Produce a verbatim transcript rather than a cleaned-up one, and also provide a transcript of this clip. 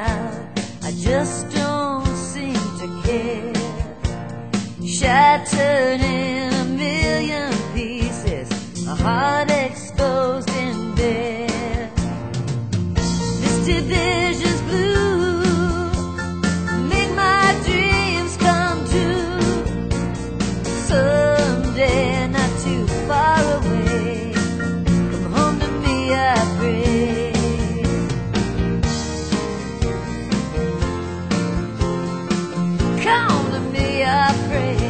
out, I just don't seem to care. Shattered in a million pieces, a heart exposed and bare. Misty visions blue make my dreams come true. Someday, not too far away, come home to me, I pray. Come to me, I pray.